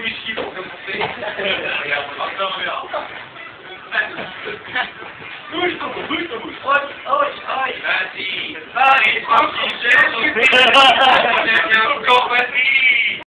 whisky pour commencer. Regarde, regarde. Bouge ton bouche, bouge ton bouche. Vas-y. Allez, tranquille, j'ai encore pas